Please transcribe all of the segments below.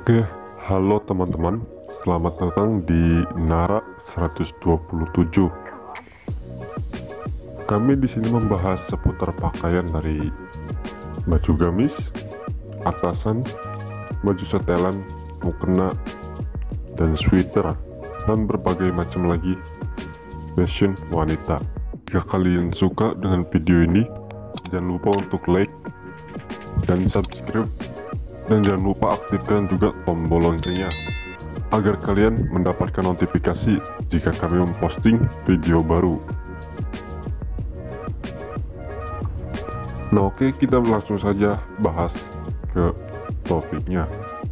Oke, halo teman-teman. Selamat datang di Nara 127. Kami di sini membahas seputar pakaian dari baju gamis, atasan, baju setelan, mukena, dan sweater, dan berbagai macam lagi fashion wanita. Jika kalian suka dengan video ini, jangan lupa untuk like dan subscribe, dan jangan lupa aktifkan juga tombol loncengnya agar kalian mendapatkan notifikasi jika kami memposting video baru. Nah, oke, kita langsung saja bahas ke topiknya.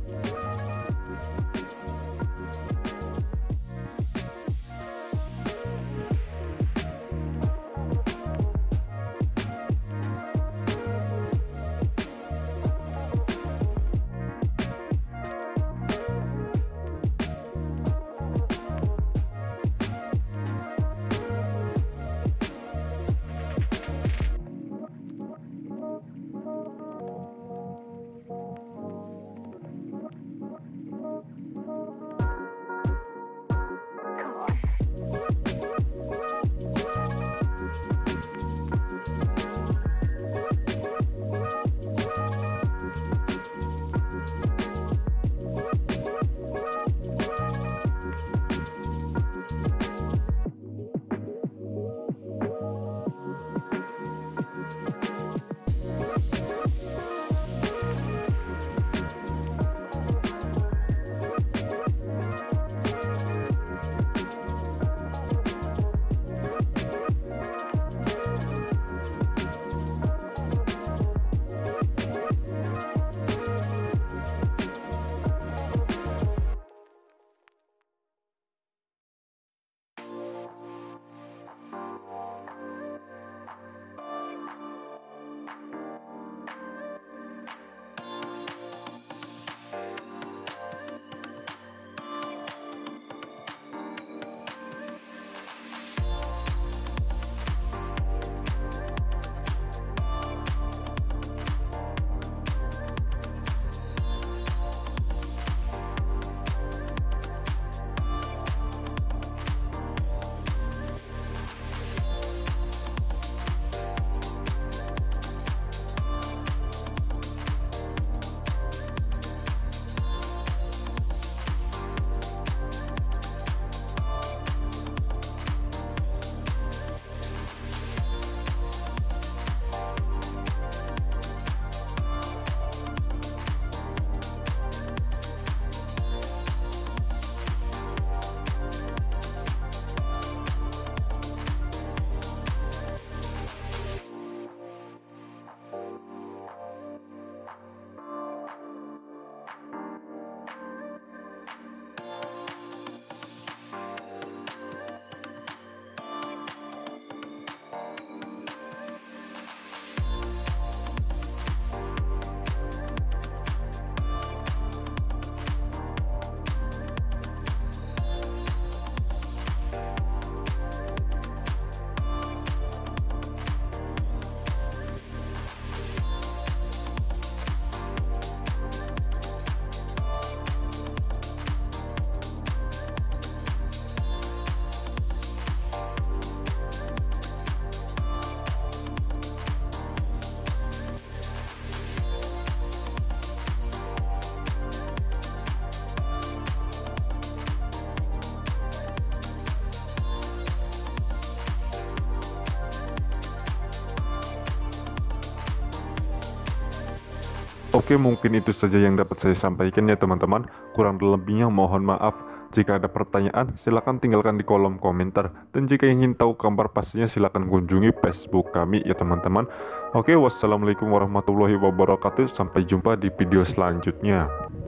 Oke, mungkin itu saja yang dapat saya sampaikan ya teman-teman. Kurang lebihnya mohon maaf. Jika ada pertanyaan, silahkan tinggalkan di kolom komentar. Dan jika ingin tahu kabar pastinya, silahkan kunjungi Facebook kami ya teman-teman. Oke, wassalamualaikum warahmatullahi wabarakatuh. Sampai jumpa di video selanjutnya.